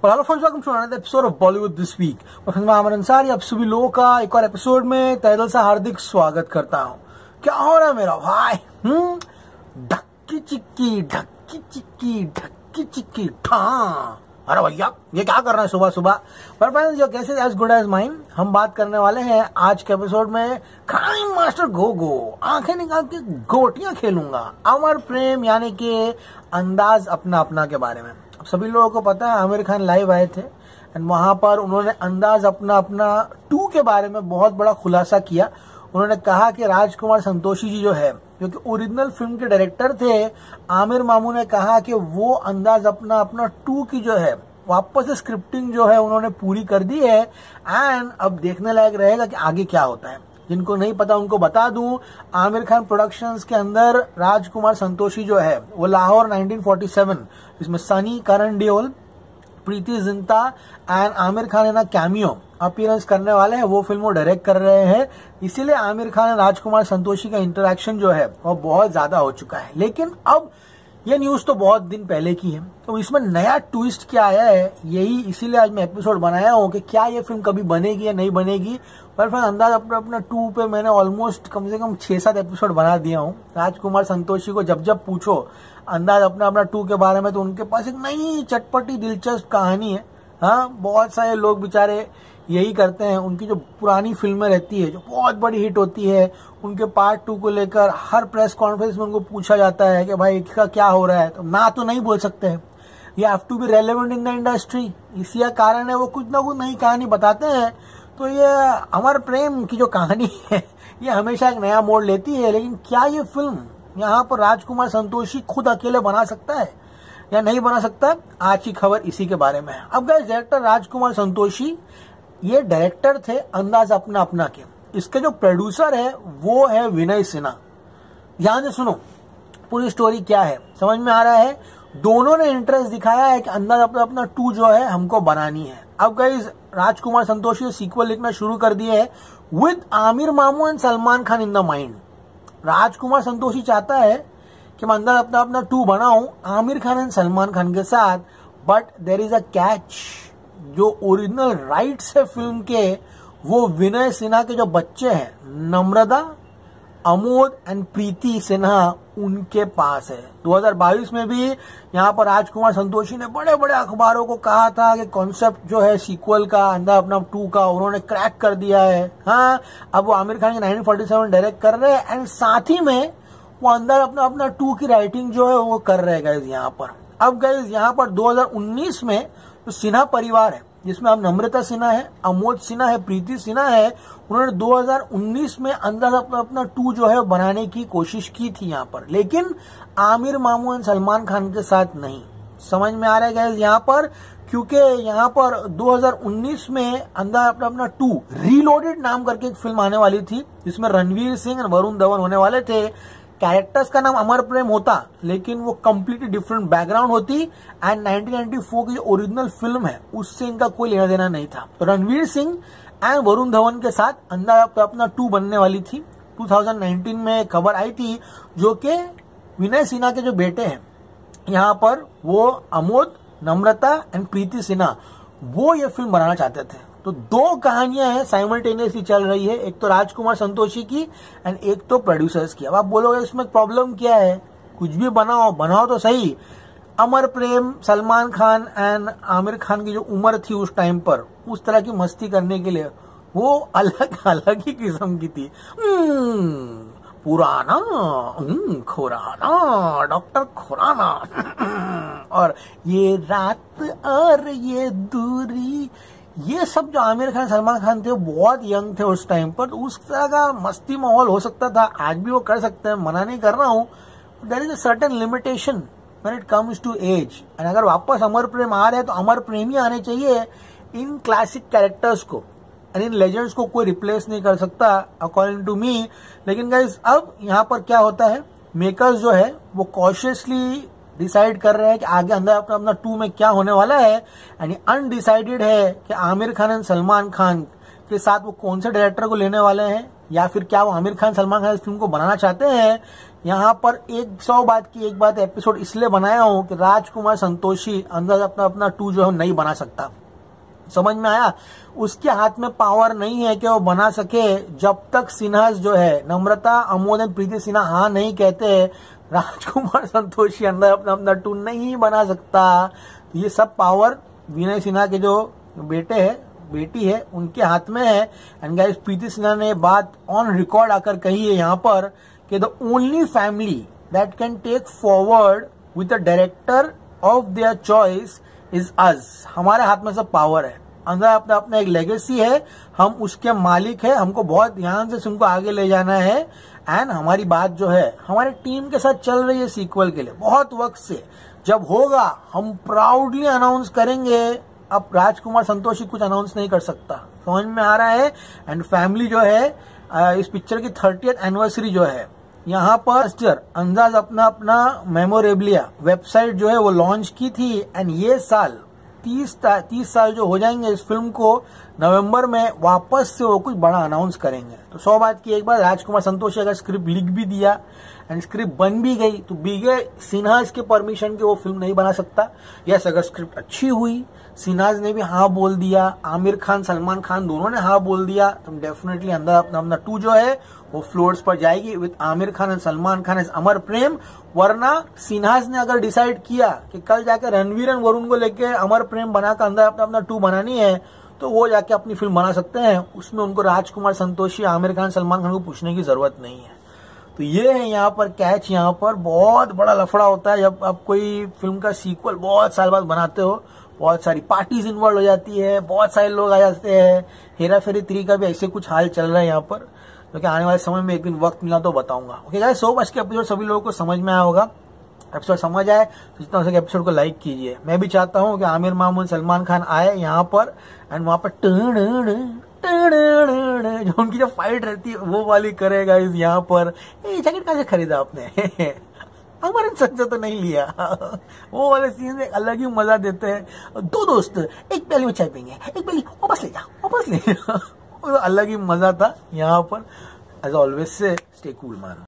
और hello friends, welcome to another episode of Bollywood this week. और मैं आमिर अंसारी आप सभी लोगों का एक और एपिसोड में तहे दिल से हार्दिक स्वागत करता हूं। क्या हो रहा है मेरा भाई? ढक्की चिक्की ढक्की चिक्की ढक्की चिक्की ठा। अरे भैया ये क्या कर रहे हैं सुबह सुबह? पर फ्रेंड्स योर कैसे एज गुड एज माइन। हम बात करने वाले हैं आज के एपिसोड में क्राइम मास्टर गोगो आंखें निकाल के गोटियां खेलूंगा, अमर प्रेम यानी कि अंदाज अपना अपना के बारे में। सभी लोगों को पता है आमिर खान लाइव आए थे एंड वहां पर उन्होंने अंदाज अपना अपना 2 के बारे में बहुत बड़ा खुलासा किया। उन्होंने कहा कि राजकुमार संतोषी जी जो है, जो कि ओरिजिनल फिल्म के डायरेक्टर थे, आमिर मामू ने कहा कि वो अंदाज अपना अपना 2 की जो है वापस से स्क्रिप्टिंग जो है उन्होंने पूरी कर दी है एंड अब देखने लायक रहेगा कि आगे क्या होता है। जिनको नहीं पता उनको बता दूं, आमिर खान प्रोडक्शंस के अंदर राजकुमार संतोषी जो है वो लाहौर 1947, इसमें सनी, करण देओल, प्रीति जिंटा एंड आमिर खान है ना कैमियो अपीयरेंस करने वाले हैं। वो फिल्म वो डायरेक्ट कर रहे हैं, इसीलिए आमिर खान और राजकुमार संतोषी का इंटरेक्शन जो है वो बहुत ज्यादा हो चुका है। लेकिन अब ये न्यूज तो बहुत दिन पहले की है, तो इसमें नया ट्विस्ट क्या आया है यही इसीलिए आज मैं एपिसोड बनाया हूँ कि क्या ये फिल्म कभी बनेगी या नहीं बनेगी। पर फिर अंदाज अपना 2 पे मैंने ऑलमोस्ट कम से कम 6-7 एपिसोड बना दिया हूँ। राजकुमार संतोषी को जब जब पूछो अंदाज अपना 2 के बारे में तो उनके पास एक नई चटपटी दिलचस्प कहानी है। हाँ, बहुत सारे लोग बेचारे यही करते हैं, उनकी जो पुरानी फिल्में रहती है जो बहुत बड़ी हिट होती है उनके पार्ट 2 को लेकर हर प्रेस कॉन्फ्रेंस में उनको पूछा जाता है कि भाई इसका क्या हो रहा है, तो ना तो नहीं बोल सकते हैं। You have to be relevant in the industry, इसी कारण है वो कुछ ना कुछ नई कहानी बताते हैं। तो ये अमर प्रेम की जो कहानी है ये हमेशा एक नया मोड़ लेती है। लेकिन क्या ये फिल्म यहाँ पर राजकुमार संतोषी खुद अकेले बना सकता है या नहीं बना सकता? आज की खबर इसी के बारे में है। अब गाइस, डायरेक्टर राजकुमार संतोषी ये डायरेक्टर थे अंदाज अपना अपना के। इसके जो प्रोड्यूसर है वो है विनय सिन्हा। ध्यान से सुनो पूरी स्टोरी क्या है, समझ में आ रहा है। दोनों ने इंटरेस्ट दिखाया है कि अंदाज अपना अपना 2 जो है हमको बनानी है। अब गाइस, राजकुमार संतोषी सीक्वल लिखना शुरू कर दिए है विद आमिर मामू and Salman Khan in the mind. Rajkumar Santoshi चाहता है कि मैं अंदाज अपना अपना 2 बनाऊं आमिर खान एंड सलमान खान के साथ, but there is a catch. जो ओरिजिनल राइट्स है फिल्म के वो विनय सिन्हा के जो बच्चे हैं नम्रता, अमोद एंड प्रीति सिन्हा उनके पास है। 2022 में भी यहाँ पर राजकुमार संतोषी ने बड़े बड़े अखबारों को कहा था कि कॉन्सेप्ट जो है सीक्वल का अंदाज अपना 2 का उन्होंने क्रैक कर दिया है। हाँ, अब वो आमिर खान के 1947 डायरेक्ट कर रहे हैं एंड साथ ही में वो अंदर अपना 2 की राइटिंग जो है वो कर रहे हैं गाइस यहाँ पर। अब गाइस यहाँ पर 2019 में जो सिन्हा परिवार है जिसमें अब नम्रता सिन्हा है, अमोद सिन्हा है, प्रीति सिन्हा है, उन्होंने 2019 में अंदाज अपना 2 जो है बनाने की कोशिश की थी यहाँ पर, लेकिन आमिर मामू एंड सलमान खान के साथ नहीं। समझ में आ रहा है गाइस यहाँ पर, क्योंकि यहाँ पर 2019 में अंदाज अपना 2 रीलोडेड नाम करके एक फिल्म आने वाली थी जिसमें रणवीर सिंह और वरुण धवन होने वाले थे। कैरेक्टर्स का नाम अमर प्रेम होता लेकिन वो कंप्लीटली डिफरेंट बैकग्राउंड होती एंड 1994 की जो ओरिजिनल फिल्म है उससे इनका कोई लेना देना नहीं था। तो रणवीर सिंह एंड वरुण धवन के साथ अंदाज अपना 2 बनने वाली थी। 2019 में खबर आई थी जो कि विनय सिन्हा के जो बेटे हैं यहाँ पर वो अमोद, नम्रता एंड प्रीति सिन्हा वो ये फिल्म बनाना चाहते थे। तो 2 कहानियां हैं साइमल्टेनियसली चल रही है, एक तो राजकुमार संतोषी की एंड एक तो प्रोड्यूसर्स की। अब आप बोलोगे इसमें प्रॉब्लम क्या है? कुछ भी बनाओ तो सही। अमर प्रेम, सलमान खान एंड आमिर खान की जो उम्र थी उस टाइम पर उस तरह की मस्ती करने के लिए वो अलग अलग ही किस्म की थी। पुराना खुराना, डॉक्टर खुराना और ये रात और ये दूरी, ये सब जो आमिर खान सलमान खान थे वो बहुत यंग थे उस टाइम पर, तो उस तरह का मस्ती माहौल हो सकता था। आज भी वो कर सकते हैं, मना नहीं कर रहा हूँ। There is a certain limitation when it comes to age. And अगर वापस अमर प्रेम आ रहे हैं तो अमर प्रेम ही आने चाहिए। इन क्लासिक कैरेक्टर्स को एंड इन लेजेंड्स को कोई रिप्लेस नहीं कर सकता अकॉर्डिंग टू मी। लेकिन गाइस, अब यहाँ पर क्या होता है, मेकर्स जो है वो कॉशियसली डिसाइड कर रहे हैं कि आगे अंदर अपना 2 में क्या होने वाला है। यानी अनडिसाइडेड है कि आमिर खान एंड सलमान खान के साथ वो कौन से डायरेक्टर को लेने वाले हैं या फिर क्या वो आमिर खान सलमान खान इस फिल्म को बनाना चाहते हैं। यहाँ पर 100 बात की एक बात एपिसोड इसलिए बनाया हूँ कि राजकुमार संतोषी अंदर अपना 2 जो है नहीं बना सकता। समझ में आया? उसके हाथ में पावर नहीं है कि वो बना सके। जब तक सिन्हास जो है, नम्रता, अमोद एंड प्रीति सिन्हा हाँ नहीं कहते, राजकुमार संतोषी अंदर अपना 2 नहीं बना सकता। तो ये सब पावर विनय सिन्हा के जो बेटी है उनके हाथ में है। एंड गाइस, प्रीति सिन्हा ने बात ऑन रिकॉर्ड आकर कही है यहाँ पर कि the only family that can take forward with the director of their choice is us. हमारे हाथ में सब पावर है, अंदर अपना एक लेगेसी है, हम उसके मालिक है, हमको बहुत ध्यान से उनको आगे ले जाना है। एंड हमारी बात जो है हमारे टीम के साथ चल रही है सीक्वल के लिए बहुत वक्त से। जब होगा हम प्राउडली अनाउंस करेंगे। अब राजकुमार संतोषी कुछ अनाउंस नहीं कर सकता, समझ में आ रहा है। एंड फैमिली जो है इस पिक्चर की 30th एनिवर्सरी जो है, यहाँ पर अंदाज अपना मेमोरेबलिया वेबसाइट जो है वो लॉन्च की थी। एंड ये साल 30 साल जो हो जाएंगे इस फिल्म को, नवंबर में वापस से वो कुछ बड़ा अनाउंस करेंगे। तो 100 बात की एक बात, राजकुमार संतोषी अगर स्क्रिप्ट लिख भी दिया एंड स्क्रिप्ट बन भी गई तो बीगे सिन्हास के परमिशन के वो फिल्म नहीं बना सकता। यस, अगर स्क्रिप्ट अच्छी हुई, सिन्हास ने भी हाँ बोल दिया, आमिर खान सलमान खान दोनों ने हाँ बोल दिया, तो डेफिनेटली अंदर अपना 2 जो है वो फ्लोर्स पर जाएगी with Aamir Khan and Salman Khan as Amar Prem. वरना सिन्हास ने अगर डिसाइड किया कि कल जाकर रणवीर एंड वरुण को लेके अमर प्रेम बनाकर अंदर अपना 2 बनानी है, तो वो जाके अपनी फिल्म बना सकते हैं। उसमें उनको राजकुमार संतोषी, आमिर खान, सलमान खान को पूछने की जरूरत नहीं है। तो ये है यहाँ पर कैच। यहाँ पर बहुत बड़ा लफड़ा होता है जब आप कोई फिल्म का सीक्वल बहुत साल बाद बनाते हो। बहुत सारी पार्टीज इन्वॉल्व हो जाती है, बहुत सारे लोग आ जाते हैं। हेरा फेरी 3 का भी ऐसे कुछ हाल चल रहा है यहाँ पर, क्योंकि आने वाले समय में एक दिन वक्त मिला तो बताऊंगा। ओके गाइस, 100 बज के एपिसोड सभी लोगों को समझ में आया होगा। एपिसोड समझ आए तो जितना हो सके एपिसोड को लाइक कीजिए। मैं भी चाहता हूँ कि आमिर मामून सलमान खान आए यहाँ पर एंड वहां पर जो उनकी जो फाइट रहती है वो वाली करेगा इस यहाँ पर। ये जैकेट कहाँ से खरीदा आपने? हमारे संग से तो नहीं लिया। वो वाले सीन में अलग ही मजा देते हैं। 2 दोस्त एक प्याली में चाय पियेंगे, एक प्याली वापस ले जा। अलग ही मजा था यहाँ पर। एज ऑलवेज से स्टे कूल मैन।